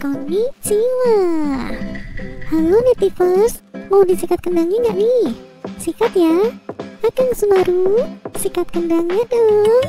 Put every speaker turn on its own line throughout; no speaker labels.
Konnichiwa. Halo Netivers, mau disikat kendangnya nggak nih? Sikat ya. Akang Sumaru, sikat kendangnya dong.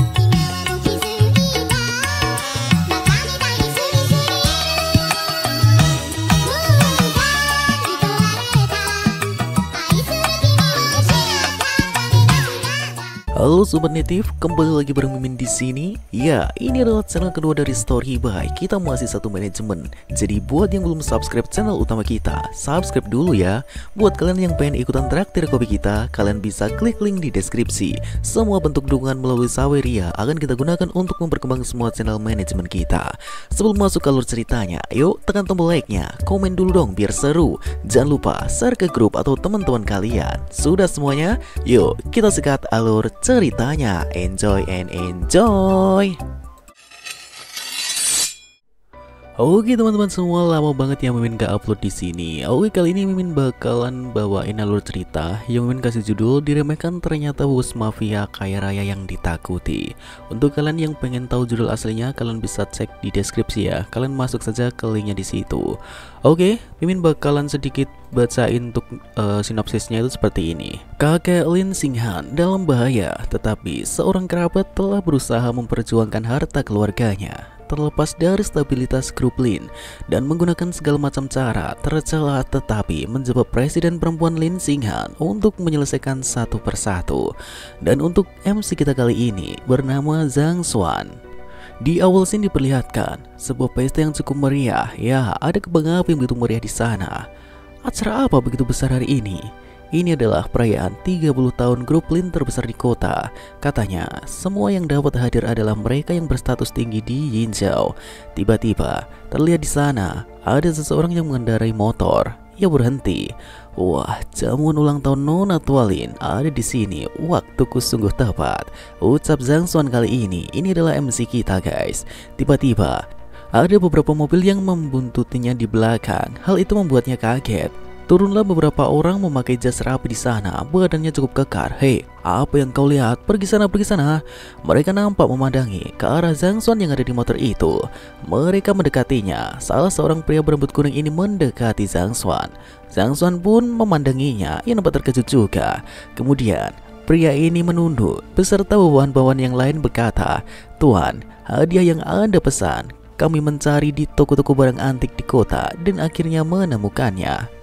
Halo Sobat Native, kembali lagi bareng Mimin di sini. Ya, ini adalah channel kedua dari Story by Kita Masih Satu Manajemen. Jadi buat yang belum subscribe channel utama kita, subscribe dulu ya. Buat kalian yang pengen ikutan traktir kopi kita, kalian bisa klik link di deskripsi. Semua bentuk dukungan melalui Saweria akan kita gunakan untuk memperkembang semua channel manajemen kita. Sebelum masuk ke alur ceritanya, yuk tekan tombol like-nya, komen dulu dong biar seru. Jangan lupa share ke grup atau teman-teman kalian. Sudah semuanya? Yuk kita sikat alur ceritanya. Enjoy and enjoy. Oke teman-teman semua, lama banget ya Mimin gak upload di sini. Oke, kali ini Mimin bakalan bawain alur cerita yang Mimin kasih judul Diremehkan Ternyata Bos Mafia Kaya Raya Yang Ditakuti. Untuk kalian yang pengen tahu judul aslinya, kalian bisa cek di deskripsi ya. Kalian masuk saja ke linknya di situ. Oke, Mimin bakalan sedikit bacain untuk sinopsisnya itu seperti ini. Kakek Lin Singhan dalam bahaya, tetapi seorang kerabat telah berusaha memperjuangkan harta keluarganya terlepas dari stabilitas grup Lin dan menggunakan segala macam cara tercela tetapi menjebak Presiden perempuan Lin Singhan untuk menyelesaikan satu persatu. Dan untuk MC kita kali ini bernama Zhang Xuan. Di awal scene diperlihatkan sebuah pesta yang cukup meriah. Ya, ada kembang api yang begitu meriah di sana. Acara apa begitu besar hari ini? Ini adalah perayaan 30 tahun grup Lin terbesar di kota. Katanya, semua yang dapat hadir adalah mereka yang berstatus tinggi di Yinzhou. Tiba-tiba, terlihat di sana ada seseorang yang mengendarai motor. Ia berhenti. Wah, jamuan ulang tahun Nona Tua Lin ada di sini. Waktuku sungguh tepat. Ucap Zhang Xuan kali ini. Ini adalah MC kita, guys. Tiba-tiba, ada beberapa mobil yang membuntutinya di belakang. Hal itu membuatnya kaget. Turunlah beberapa orang memakai jas rapi di sana, badannya cukup kekar. Hei, apa yang kau lihat? Pergi sana, pergi sana. Mereka nampak memandangi ke arah Zhang Xuan yang ada di motor itu. Mereka mendekatinya. Salah seorang pria berambut kuning ini mendekati Zhang Xuan. Zhang Xuan pun memandanginya. Ia nampak terkejut juga. Kemudian, pria ini menunduk beserta bawahan-bawahan yang lain berkata, "Tuan, hadiah yang Anda pesan. Kami mencari di toko-toko barang antik di kota dan akhirnya menemukannya."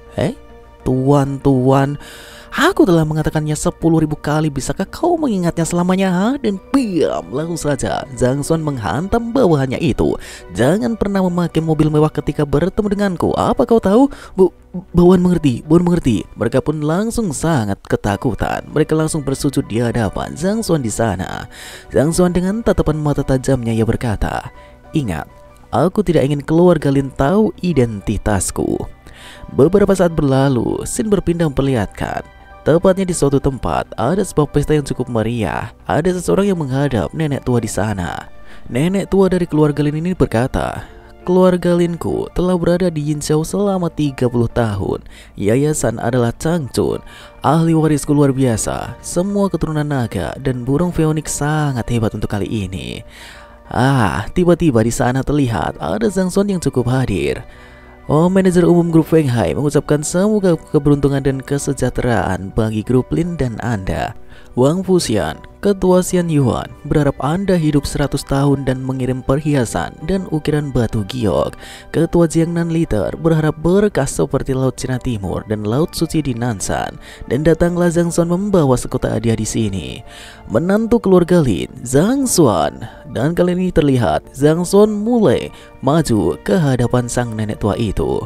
Tuan, aku telah mengatakannya 10.000 kali. Bisakah kau mengingatnya selamanya? Dan diam, langsung saja Zhang Xuan menghantam bawahannya itu. Jangan pernah memakai mobil mewah ketika bertemu denganku. Apa kau tahu? Bawahan mengerti. Mereka pun langsung sangat ketakutan. Mereka langsung bersujud di hadapan Zhang Xuan di sana. Zhang Xuan dengan tatapan mata tajamnya ia berkata, "Ingat, aku tidak ingin keluarga Lin tahu identitasku." Beberapa saat berlalu, scene berpindah memperlihatkan tepatnya di suatu tempat ada sebuah pesta yang cukup meriah. Ada seseorang yang menghadap nenek tua di sana. Nenek tua dari keluarga Lin ini berkata, "Keluarga Linku telah berada di Yinzhou selama 30 tahun. Yayasan adalah Changchun, ahli warisku luar biasa. Semua keturunan naga dan burung Phoenix sangat hebat untuk kali ini." Tiba-tiba di sana terlihat ada Zhang Xuan yang cukup hadir. Manajer umum grup Feng Hai mengucapkan semoga keberuntungan dan kesejahteraan bagi grup Lin dan Anda. Wang Fuxian, Ketua Xian Yuan, berharap Anda hidup 100 tahun dan mengirim perhiasan dan ukiran batu giok. Ketua Jiangnan Liter berharap berkah seperti Laut Cina Timur dan Laut Suci di Nansan. Dan datanglah Zhang Xuan membawa sekota hadiah di sini. Menantu keluarga Lin, Zhang Xuan. Dan kali ini terlihat Zhang Xuan mulai maju ke hadapan sang nenek tua itu.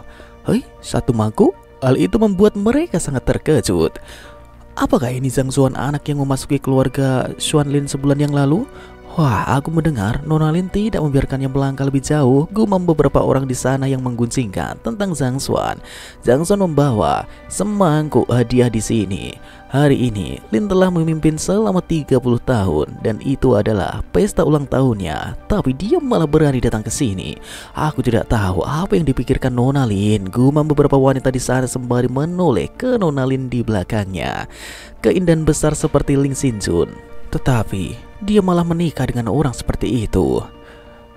Satu mangkuk? Hal itu membuat mereka sangat terkejut. Apakah ini Zhang Xuan, anak yang memasuki keluarga Xuan Lin sebulan yang lalu? Wah, aku mendengar Nona Lin tidak membiarkannya melangkah lebih jauh. Gumam beberapa orang di sana yang mengguncingkan tentang Zhang Xuan. Zhang Xuan membawa semangkuk hadiah di sini. Hari ini Lin telah memimpin selama 30 tahun dan itu adalah pesta ulang tahunnya. Tapi dia malah berani datang ke sini. Aku tidak tahu apa yang dipikirkan Nona Lin. Gumam beberapa wanita di sana sembari menoleh ke Nona Lin di belakangnya. Keindahan besar seperti Ling Xinjun. Tetapi dia malah menikah dengan orang seperti itu.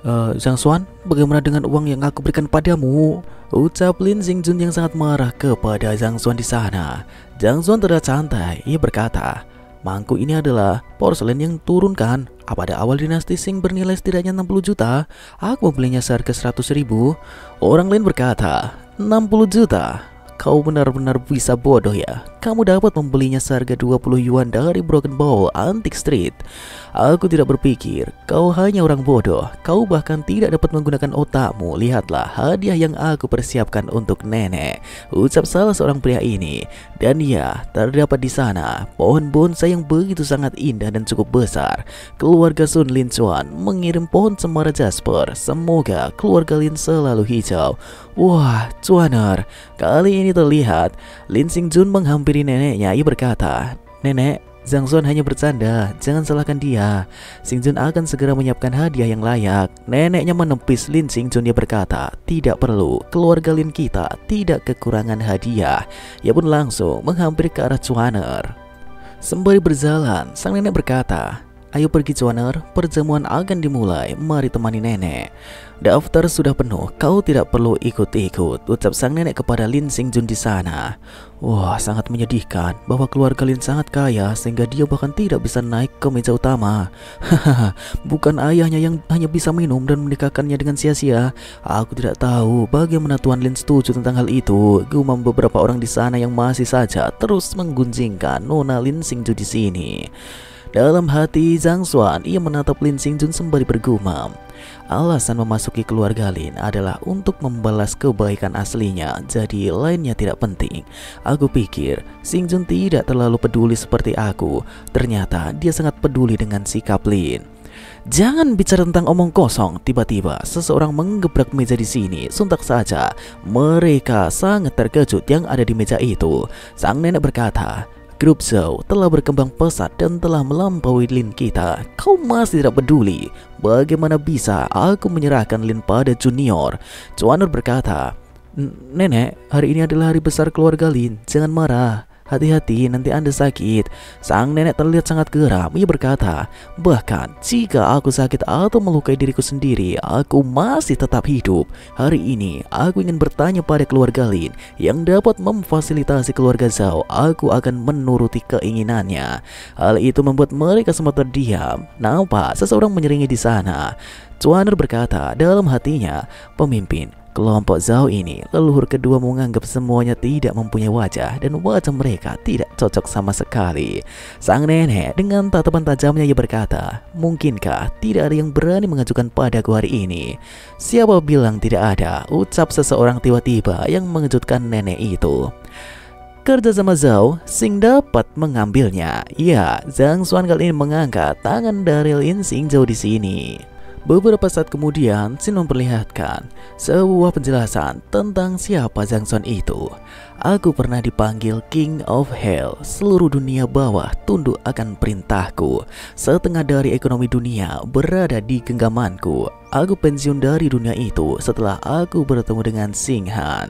Zhang Xuan, bagaimana dengan uang yang aku berikan padamu? Ucap Lin Xingjun yang sangat marah kepada Zhang Xuan di sana. Zhang Xuan terlihat santai, ia berkata, mangkuk ini adalah porselen yang turunkan. Pada awal dinasti Qing bernilai setidaknya 60 juta. Aku membelinya seharga 100.000. Orang lain berkata, 60 juta. Kau benar-benar bisa bodoh ya. Kamu dapat membelinya seharga 20 yuan dari Broken Bowl Antique Street. Aku tidak berpikir kau hanya orang bodoh. Kau bahkan tidak dapat menggunakan otakmu. Lihatlah hadiah yang aku persiapkan untuk nenek, ucap salah seorang pria ini. Dan ya, terdapat di sana pohon bonsai yang begitu sangat indah dan cukup besar. Keluarga Sun Lin Chuan mengirim pohon cemara Jasper. Semoga keluarga Lin selalu hijau. Wah, Chuaner, kali ini terlihat Lin Xingjun menghampiri neneknya. Ia berkata, nenek, Zhang Xuan hanya bercanda, jangan salahkan dia. Xingjun akan segera menyiapkan hadiah yang layak. Neneknya menepis Lin Xingjun. Dia berkata, tidak perlu, keluarga Lin kita tidak kekurangan hadiah. Ia pun langsung menghampiri ke arah Chuaner. Sembari berjalan, sang nenek berkata, ayo pergi Chuaner, perjamuan akan dimulai, mari temani nenek. Daftar sudah penuh, kau tidak perlu ikut-ikut, ucap sang nenek kepada Lin Xingjun di sana. Wah, sangat menyedihkan bahwa keluarga Lin sangat kaya sehingga dia bahkan tidak bisa naik ke meja utama. Hahaha, bukan ayahnya yang hanya bisa minum dan menikahkannya dengan sia-sia. Aku tidak tahu bagaimana Tuan Lin setuju tentang hal itu, gumam beberapa orang di sana yang masih saja terus menggunjingkan Nona Lin Xingjun di sini. Dalam hati Zhang Xuan, ia menatap Lin Xingjun sembari bergumam. Alasan memasuki keluarga Lin adalah untuk membalas kebaikan aslinya, jadi lainnya tidak penting. Aku pikir Xingjun tidak terlalu peduli seperti aku. Ternyata dia sangat peduli dengan sikap Lin. Jangan bicara tentang omong kosong. Tiba-tiba seseorang menggebrak meja di sini. Sontak saja mereka sangat terkejut yang ada di meja itu. Sang nenek berkata, grup Zhou telah berkembang pesat dan telah melampaui Lin kita. Kau masih tidak peduli? Bagaimana bisa aku menyerahkan Lin pada junior? Chuaner berkata, nenek, hari ini adalah hari besar keluarga Lin. Jangan marah. Hati-hati, nanti Anda sakit. Sang nenek terlihat sangat geram. Ia berkata, bahkan jika aku sakit atau melukai diriku sendiri, aku masih tetap hidup. Hari ini aku ingin bertanya pada keluarga Lin yang dapat memfasilitasi keluarga Zhou. Aku akan menuruti keinginannya. Hal itu membuat mereka semua terdiam. Nampak seseorang menyeringi di sana. Chuaner berkata dalam hatinya, pemimpin kelompok Zhou ini, leluhur kedua menganggap semuanya tidak mempunyai wajah dan wajah mereka tidak cocok sama sekali. Sang nenek dengan tatapan tajamnya ia berkata, mungkinkah tidak ada yang berani mengajukan padaku hari ini? Siapa bilang tidak ada? Ucap seseorang tiba-tiba yang mengejutkan nenek itu. Kerjasama Zhou, Xing dapat mengambilnya. Ya, Zhang Xuan kali ini mengangkat tangan dari Lin Xingjun di sini. Beberapa saat kemudian, Xin memperlihatkan sebuah penjelasan tentang siapa Zhang Xuan itu. Aku pernah dipanggil King of Hell. Seluruh dunia bawah tunduk akan perintahku. Setengah dari ekonomi dunia berada di genggamanku. Aku pensiun dari dunia itu setelah aku bertemu dengan Xing Han.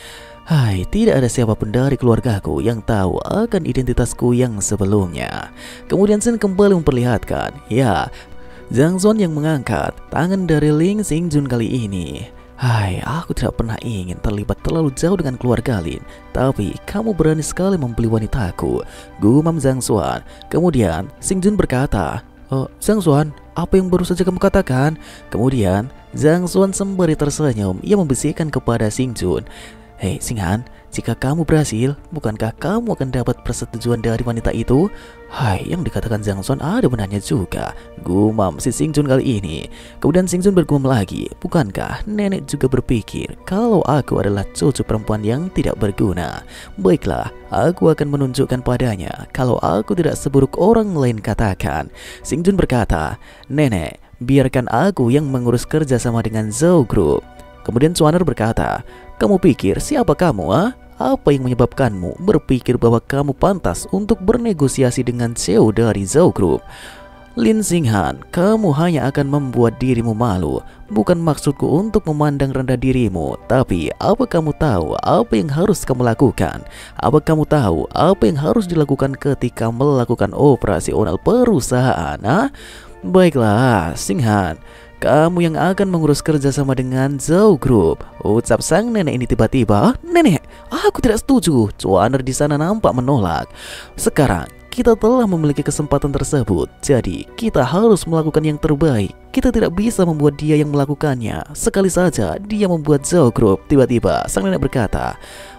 Hai, tidak ada siapapun dari keluargaku yang tahu akan identitasku yang sebelumnya. Kemudian Xin kembali memperlihatkan, ya, Zhang Xuan yang mengangkat tangan dari Lin Xingjun kali ini. Hai, aku tidak pernah ingin terlibat terlalu jauh dengan keluarga Lin, tapi kamu berani sekali membeli wanitaku, gumam Zhang Xuan. Kemudian Xingjun berkata, Zhang Xuan, apa yang baru saja kamu katakan? Kemudian Zhang Xuan sembari tersenyum, ia membisikkan kepada Xingjun, hei Xing Han, jika kamu berhasil, bukankah kamu akan dapat persetujuan dari wanita itu? Hai, yang dikatakan Zhang Xuan ada benarnya juga, gumam si Xingjun kali ini. Kemudian Xingjun bergumam lagi, bukankah nenek juga berpikir kalau aku adalah cucu perempuan yang tidak berguna? Baiklah, aku akan menunjukkan padanya kalau aku tidak seburuk orang lain katakan. Xingjun berkata, nenek, biarkan aku yang mengurus kerja sama dengan Zhou Group. Kemudian Chuaner berkata, kamu pikir siapa kamu, ah? Apa yang menyebabkanmu berpikir bahwa kamu pantas untuk bernegosiasi dengan CEO dari Zhou Group? Lin Xinghan, kamu hanya akan membuat dirimu malu. Bukan maksudku untuk memandang rendah dirimu, tapi apa kamu tahu apa yang harus kamu lakukan? Apa kamu tahu apa yang harus dilakukan ketika melakukan operasional perusahaan? Ah? Baiklah, Xinghan, Kamu yang akan mengurus kerjasama dengan Zhao Group, ucap sang nenek ini tiba-tiba. Nenek, aku tidak setuju. Cuaner di sana nampak menolak. Sekarang kita telah memiliki kesempatan tersebut, jadi kita harus melakukan yang terbaik. Kita tidak bisa membuat dia yang melakukannya. Sekali saja dia membuat Zhao Group. Tiba-tiba sang nenek berkata,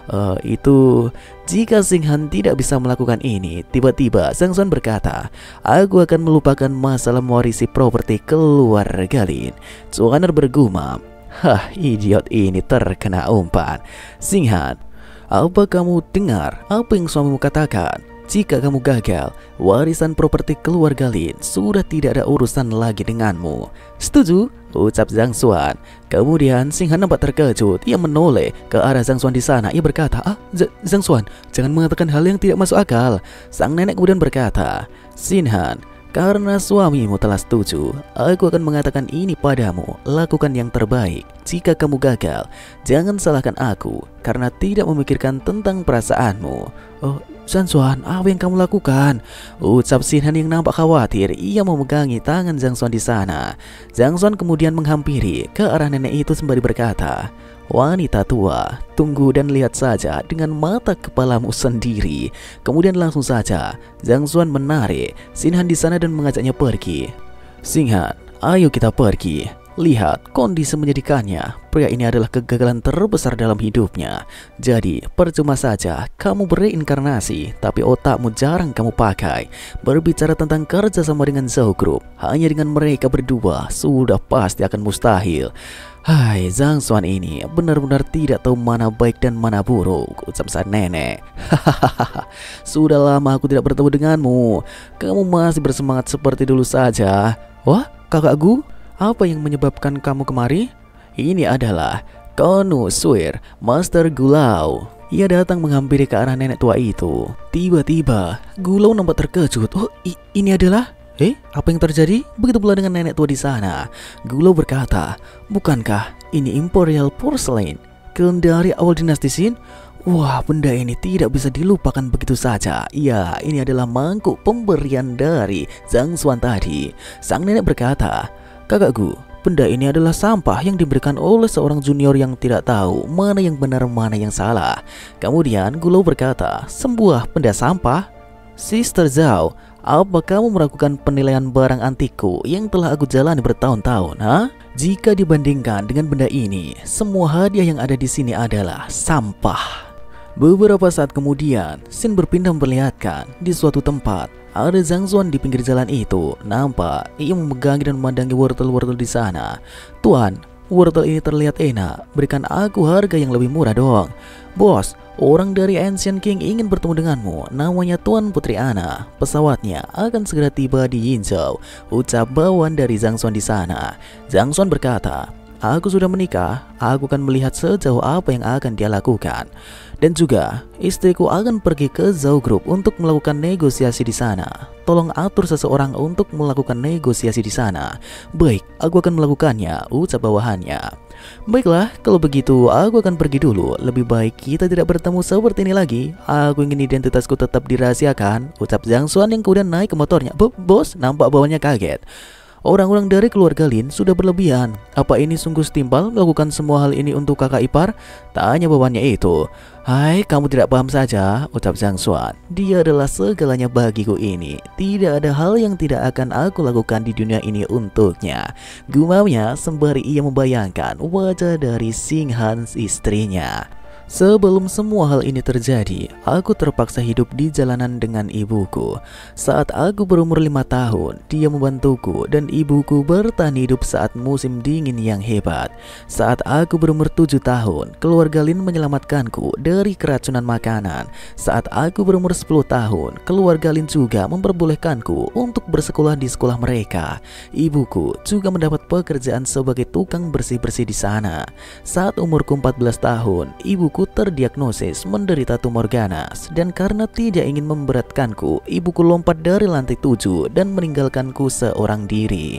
itu jika Xinghan tidak bisa melakukan ini. Tiba-tiba Zhang Xuan berkata, aku akan melupakan masalah mewarisi properti keluarga Lin. Cuaner bergumam, hah, idiot ini terkena umpan. Xinghan, apa kamu dengar apa yang suamimu katakan? Jika kamu gagal, warisan properti keluarga Lin sudah tidak ada urusan lagi denganmu. Setuju? Ucap Zhang Xuan. Kemudian Xinghan nampak terkejut. Ia menoleh ke arah Zhang Xuan di sana. Ia berkata, Zhang Xuan, jangan mengatakan hal yang tidak masuk akal. Sang nenek kemudian berkata, Xinghan, karena suamimu telah setuju, aku akan mengatakan ini padamu. Lakukan yang terbaik. Jika kamu gagal, jangan salahkan aku karena tidak memikirkan tentang perasaanmu. Oh, Zhang Xuan, apa yang kamu lakukan? Ucap Xinghan yang nampak khawatir. Ia memegangi tangan Zhang Xuan di sana. Zhang Xuan kemudian menghampiri ke arah nenek itu sembari berkata, wanita tua, tunggu dan lihat saja dengan mata kepalamu sendiri. Kemudian langsung saja Zhang Xuan menarik Xinghan di sana dan mengajaknya pergi. Xinghan, ayo kita pergi. Lihat kondisi menyedihkannya. Pria ini adalah kegagalan terbesar dalam hidupnya. Jadi percuma saja kamu bereinkarnasi, tapi otakmu jarang kamu pakai. Berbicara tentang kerja sama dengan Zhao Group, hanya dengan mereka berdua sudah pasti akan mustahil. Hai, Zhang Xuan ini benar-benar tidak tahu mana baik dan mana buruk, ucap sang nenek. Hahaha, sudah lama aku tidak bertemu denganmu. Kamu masih bersemangat seperti dulu saja. Wah, kakakku, apa yang menyebabkan kamu kemari? Ini adalah Konu Suir, Master Gulau. Ia datang menghampiri ke arah nenek tua itu. Tiba-tiba Gulau nampak terkejut. Oh, ini adalah... apa yang terjadi? Begitu pula dengan nenek tua di sana. Gulau berkata, bukankah ini Imperial Porcelain, klon dari awal dinasti Xin? Wah, benda ini tidak bisa dilupakan begitu saja. Ya, ini adalah mangkuk pemberian dari Zhang Xuan tadi. Sang nenek berkata, kakakku, benda ini adalah sampah yang diberikan oleh seorang junior yang tidak tahu mana yang benar mana yang salah. Kemudian Gulau berkata, sebuah benda sampah? Sister Zhao, apa kamu melakukan penilaian barang antikku yang telah aku jalani bertahun-tahun? Jika dibandingkan dengan benda ini, semua hadiah yang ada di sini adalah sampah. Beberapa saat kemudian, Xin berpindah memperlihatkan di suatu tempat. Ada Zhang Xuan di pinggir jalan itu. Nampak ia memegangi dan memandangi wortel-wortel di sana. Tuan, wortel ini terlihat enak. Berikan aku harga yang lebih murah dong. Bos, orang dari Ancient King ingin bertemu denganmu. Namanya Tuan Putri Ana. Pesawatnya akan segera tiba di Yinzhou, ucap bawahan dari Zhang Xuan di sana. Zhang Xuan berkata, aku sudah menikah. Aku akan melihat sejauh apa yang akan dia lakukan. Dan juga, istriku akan pergi ke Zhao Group untuk melakukan negosiasi di sana. Tolong atur seseorang untuk melakukan negosiasi di sana. Baik, aku akan melakukannya, ucap bawahannya. Baiklah, kalau begitu aku akan pergi dulu. Lebih baik kita tidak bertemu seperti ini lagi. Aku ingin identitasku tetap dirahasiakan, ucap Zhang Xuan yang kemudian naik ke motornya. Bos, nampak bawahnya kaget. Orang-orang dari keluarga Lin sudah berlebihan. Apa ini sungguh setimpal melakukan semua hal ini untuk kakak ipar? Tanya bawahannya itu. Hai, kamu tidak paham saja, ucap Zhang Xuan. Dia adalah segalanya bagiku ini. Tidak ada hal yang tidak akan aku lakukan di dunia ini untuknya. Gumamnya sembari ia membayangkan wajah dari Xinghan istrinya. Sebelum semua hal ini terjadi, aku terpaksa hidup di jalanan dengan ibuku. Saat aku berumur 5 tahun, dia membantuku dan ibuku bertahan hidup saat musim dingin yang hebat. Saat aku berumur 7 tahun, keluarga Lin menyelamatkanku dari keracunan makanan. Saat aku berumur 10 tahun, keluarga Lin juga memperbolehkanku untuk bersekolah di sekolah mereka. Ibuku juga mendapat pekerjaan sebagai tukang bersih-bersih di sana. Saat umurku 14 tahun, ibuku terdiagnosis menderita tumor ganas, dan karena tidak ingin memberatkanku, ibuku lompat dari lantai 7 dan meninggalkanku seorang diri.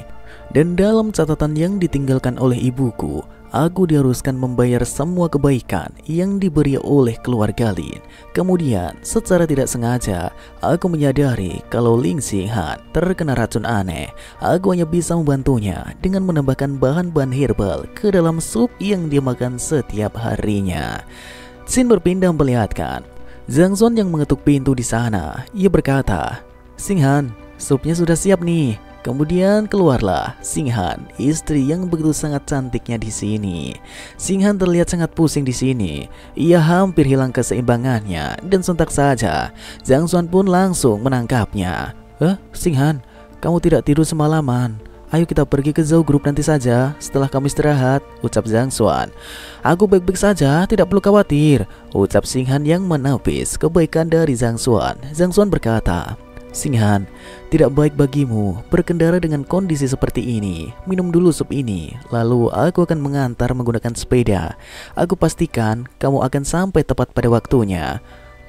Dan dalam catatan yang ditinggalkan oleh ibuku, aku diharuskan membayar semua kebaikan yang diberi oleh keluarga Lin. Kemudian, secara tidak sengaja, aku menyadari kalau Ling Xinghan terkena racun aneh. Aku hanya bisa membantunya dengan menambahkan bahan-bahan herbal ke dalam sup yang dia makan setiap harinya. Scene berpindah memperlihatkan Zhang Xuan yang mengetuk pintu di sana. Ia berkata, "Xinghan, supnya sudah siap nih." Kemudian keluarlah Xinghan, istri yang begitu sangat cantiknya di sini. Xinghan terlihat sangat pusing di sini. Ia hampir hilang keseimbangannya dan sontak saja Zhang Xuan pun langsung menangkapnya. Xinghan, kamu tidak tidur semalaman. Ayo kita pergi ke Zhou Group nanti saja setelah kamu istirahat, ucap Zhang Xuan. Aku baik-baik saja, tidak perlu khawatir, ucap Xinghan yang menepis kebaikan dari Zhang Xuan. Zhang Xuan berkata, "Xinghan, tidak baik bagimu berkendara dengan kondisi seperti ini. Minum dulu sup ini, lalu aku akan mengantar menggunakan sepeda. Aku pastikan kamu akan sampai tepat pada waktunya."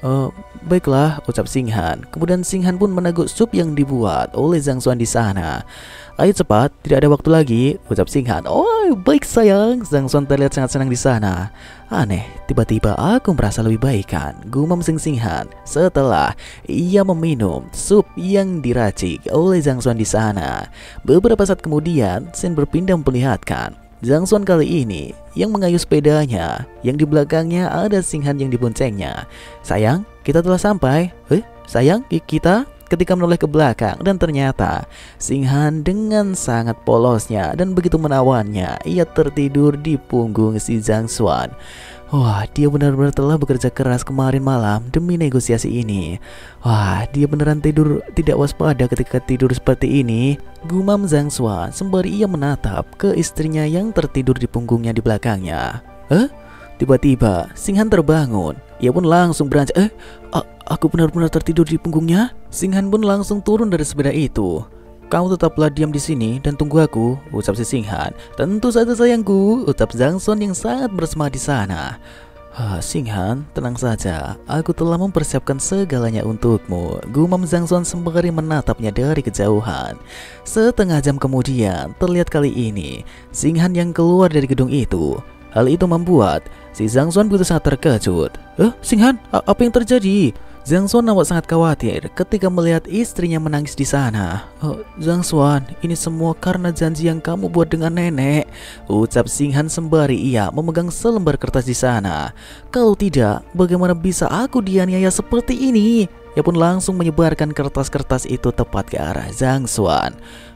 Baiklah, ucap Xinghan. Kemudian Xinghan pun meneguk sup yang dibuat oleh Zhang Xuan di sana. "Ayo cepat, tidak ada waktu lagi," ucap Xinghan. "Oh, baik sayang." Zhang Xuan terlihat sangat senang di sana. "Aneh, tiba-tiba aku merasa lebih baikan," gumam Xinghan setelah ia meminum sup yang diracik oleh Zhang Xuan di sana. Beberapa saat kemudian, scene berpindah memperlihatkan Zhang Xuan kali ini yang mengayuh sepedanya, yang di belakangnya ada Xinghan yang diboncengnya. "Sayang, kita telah sampai." Sayang, kita?" Ketika menoleh ke belakang dan ternyata Xinghan dengan sangat polosnya dan begitu menawannya, ia tertidur di punggung si Zhang Xuan. Wah, dia benar-benar telah bekerja keras kemarin malam demi negosiasi ini. Wah, dia beneran tidur tidak waspada ketika tidur seperti ini, gumam Zhang Xuan sembari ia menatap ke istrinya yang tertidur di punggungnya di belakangnya. Tiba-tiba Xinghan terbangun. Ia pun langsung beranjak. Aku benar-benar tertidur di punggungnya. Xinghan pun langsung turun dari sepeda itu. "Kamu tetaplah diam di sini dan tunggu aku," ucap si Xinghan. "Tentu saja sayangku," ucap Zhang Xuan yang sangat bersemangat di sana. "Xinghan, tenang saja. Aku telah mempersiapkan segalanya untukmu," gumam Zhang Xuan sembari menatapnya dari kejauhan. Setengah jam kemudian, terlihat kali ini Xinghan yang keluar dari gedung itu. Hal itu membuat si Zhang Xuan begitu sangat terkejut. Xinghan, apa yang terjadi?" Zhang Xuan nampak sangat khawatir ketika melihat istrinya menangis di sana. "Zhang Xuan, ini semua karena janji yang kamu buat dengan nenek," ucap Xinghan sembari ia memegang selembar kertas di sana. "Kalau tidak, bagaimana bisa aku dianiaya seperti ini?" Ia pun langsung menyebarkan kertas-kertas itu tepat ke arah Zhang Xuan.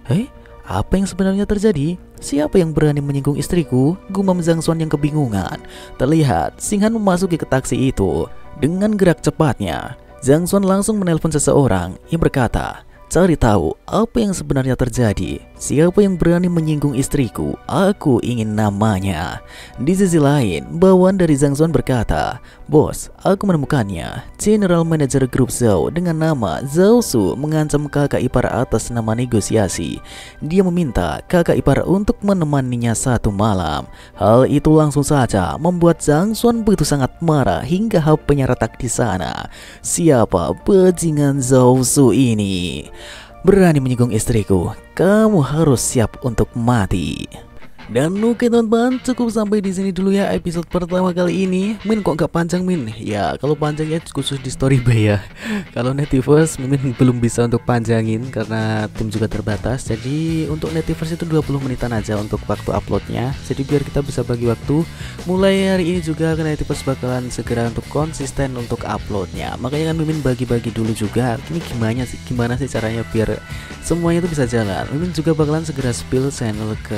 Apa yang sebenarnya terjadi? Siapa yang berani menyinggung istriku? Gumam Zhang Xuan yang kebingungan. Terlihat Xinghan memasuki ke taksi itu. Dengan gerak cepatnya, Zhang Xuan langsung menelpon seseorang yang berkata, "Cari tahu apa yang sebenarnya terjadi. Siapa yang berani menyinggung istriku? Aku ingin namanya." Di sisi lain, bawahan dari Zhang Xuan berkata, "Bos, aku menemukannya. General Manager Grup Zhou dengan nama Zhou Su mengancam kakak ipar atas nama negosiasi. Dia meminta kakak ipar untuk menemaninya satu malam." Hal itu langsung saja membuat Zhang Xuan begitu sangat marah hingga HP-nya retak di sana. Siapa bajingan Zhou Su ini? Berani menyinggung istriku, kamu harus siap untuk mati. Dan oke teman-teman, cukup sampai di sini dulu ya episode pertama kali ini. Min kok nggak panjang Min? Ya kalau panjangnya khusus di story by ya. Kalau Netiverse Min belum bisa untuk panjangin karena tim juga terbatas. Jadi untuk Netiverse itu 20 menitan aja untuk waktu uploadnya. Jadi biar kita bisa bagi waktu. Mulai hari ini juga Netiverse bakalan segera untuk konsisten untuk uploadnya. Makanya kan Mimin bagi-bagi dulu juga. Ini gimana sih caranya biar semuanya itu bisa jalan. Mimin juga bakalan segera spill channel ke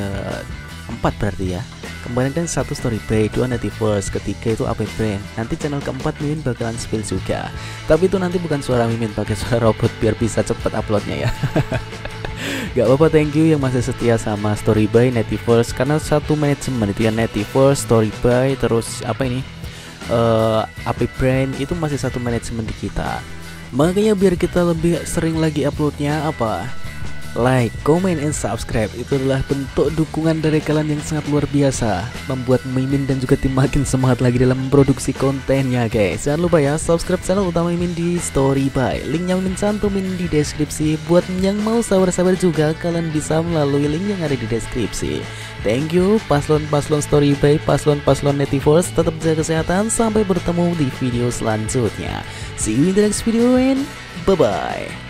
4 berarti ya. Kemarin kan 1 story by, 2 Netiverse, ketiga itu AP Brand. Nanti channel keempat Mimin bakalan spill juga. Tapi itu nanti bukan suara Mimin, pakai suara robot biar bisa cepet uploadnya ya. Gak apa-apa, thank you yang masih setia sama story by Netiverse. Karena satu manajemen itu ya, Netiverse, story by, terus apa ini AP Brand itu masih satu manajemen di kita. Makanya biar kita lebih sering lagi uploadnya like, comment, and subscribe. Itu adalah bentuk dukungan dari kalian yang sangat luar biasa, membuat Mimin dan juga tim makin semangat lagi dalam memproduksi kontennya guys. Jangan lupa ya subscribe channel utama Mimin di Story by, linknya Mimin cantumin di deskripsi. Buat yang mau sabar-sabar juga, kalian bisa melalui link yang ada di deskripsi. Thank you paslon-paslon Story by, paslon-paslon Netiverse. Tetap jaga kesehatan, sampai bertemu di video selanjutnya. See you in the next video and bye-bye.